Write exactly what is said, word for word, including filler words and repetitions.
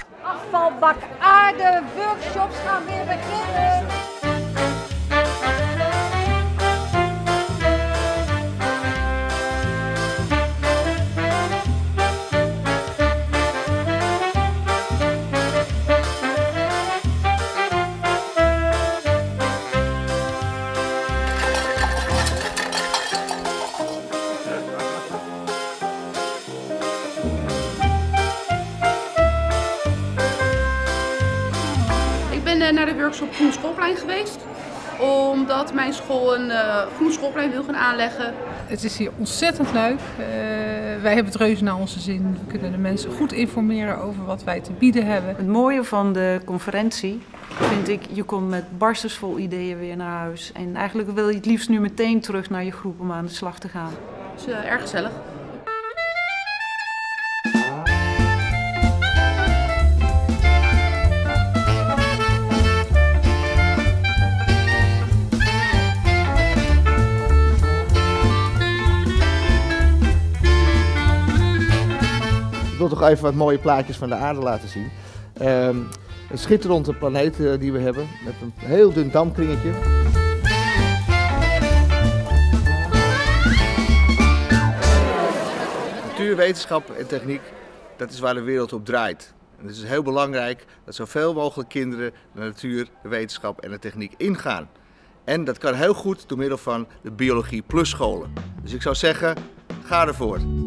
Afvalbak aarde workshops gaan weer beginnen. Ik ben naar de workshop Groen Schoolplein geweest, omdat mijn school een uh, groen schoolplein wil gaan aanleggen. Het is hier ontzettend leuk. Uh, wij hebben het reuze naar onze zin. We kunnen de mensen goed informeren over wat wij te bieden hebben. Het mooie van de conferentie vind ik, je komt met barstensvol ideeën weer naar huis. En eigenlijk wil je het liefst nu meteen terug naar je groep om aan de slag te gaan. Het is uh, erg gezellig. Ik wil toch even wat mooie plaatjes van de aarde laten zien. Um, een schitterende planeet uh, die we hebben, met een heel dun dampkringetje. Natuur, wetenschap en techniek, dat is waar de wereld op draait. En het is heel belangrijk dat zoveel mogelijk kinderen de natuur, de wetenschap en de techniek ingaan. En dat kan heel goed door middel van de Biologie Plus scholen. Dus ik zou zeggen, ga ervoor.